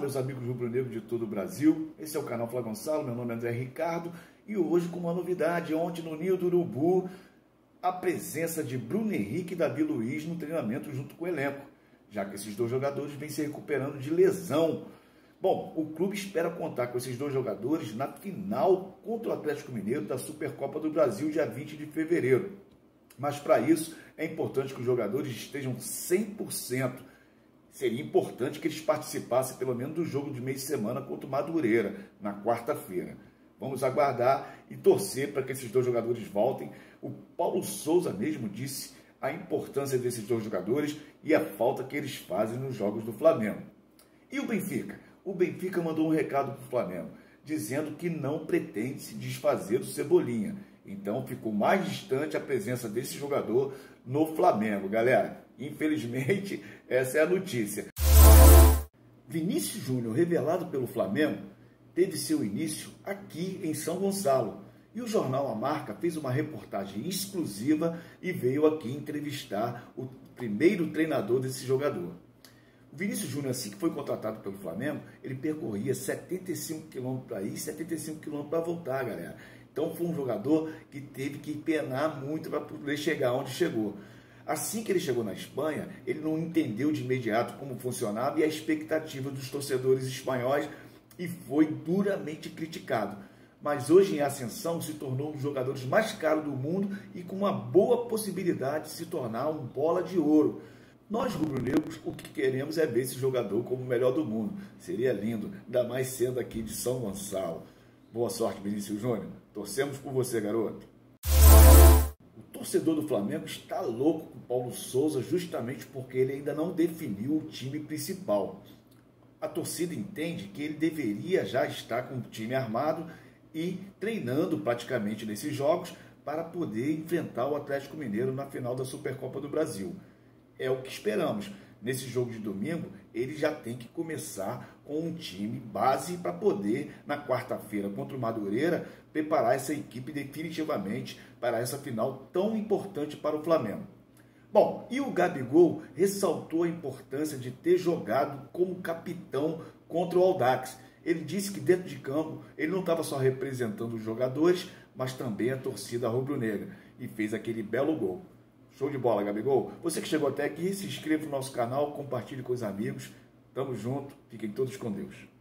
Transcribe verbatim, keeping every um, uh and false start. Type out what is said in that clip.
meus amigos rubro-negros de todo o Brasil. Esse é o canal Fla Gonçalo, meu nome é André Ricardo e hoje com uma novidade. Ontem no Ninho do Urubu, a presença de Bruno Henrique e Davi Luiz no treinamento junto com o elenco, já que esses dois jogadores vêm se recuperando de lesão. Bom, o clube espera contar com esses dois jogadores na final contra o Atlético Mineiro da Supercopa do Brasil, dia vinte de fevereiro. Mas para isso é importante que os jogadores estejam cem por cento. Seria importante que eles participassem pelo menos do jogo de meio de semana contra o Madureira, na quarta-feira. Vamos aguardar e torcer para que esses dois jogadores voltem. O Paulo Souza mesmo disse a importância desses dois jogadores e a falta que eles fazem nos jogos do Flamengo. E o Benfica? O Benfica mandou um recado para o Flamengo, dizendo que não pretende se desfazer do Cebolinha. Então ficou mais distante a presença desse jogador no Flamengo, galera. Infelizmente, essa é a notícia. Vinícius Júnior, revelado pelo Flamengo, teve seu início aqui em São Gonçalo. E o jornal A Marca fez uma reportagem exclusiva e veio aqui entrevistar o primeiro treinador desse jogador. O Vinícius Júnior, assim que foi contratado pelo Flamengo, ele percorria setenta e cinco quilômetros para ir e setenta e cinco quilômetros para voltar, galera. Então foi um jogador que teve que penar muito para poder chegar onde chegou. Assim que ele chegou na Espanha, ele não entendeu de imediato como funcionava e a expectativa dos torcedores espanhóis e foi duramente criticado. Mas hoje em ascensão se tornou um dos jogadores mais caros do mundo e com uma boa possibilidade de se tornar um bola de ouro. Nós, rubro-negros, o que queremos é ver esse jogador como o melhor do mundo. Seria lindo, ainda mais sendo aqui de São Gonçalo. Boa sorte, Vinícius Júnior. Torcemos por você, garoto. O torcedor do Flamengo está louco com o Paulo Souza justamente porque ele ainda não definiu o time principal. A torcida entende que ele deveria já estar com o time armado e treinando praticamente nesses jogos para poder enfrentar o Atlético Mineiro na final da Supercopa do Brasil. É o que esperamos. Nesse jogo de domingo, ele já tem que começar com um time base para poder, na quarta-feira contra o Madureira, preparar essa equipe definitivamente para essa final tão importante para o Flamengo. Bom, e o Gabigol ressaltou a importância de ter jogado como capitão contra o Audax. Ele disse que dentro de campo ele não estava só representando os jogadores, mas também a torcida rubro-negra e fez aquele belo gol. Show de bola, Gabigol. Você que chegou até aqui, se inscreva no nosso canal, compartilhe com os amigos. Tamo junto, fiquem todos com Deus.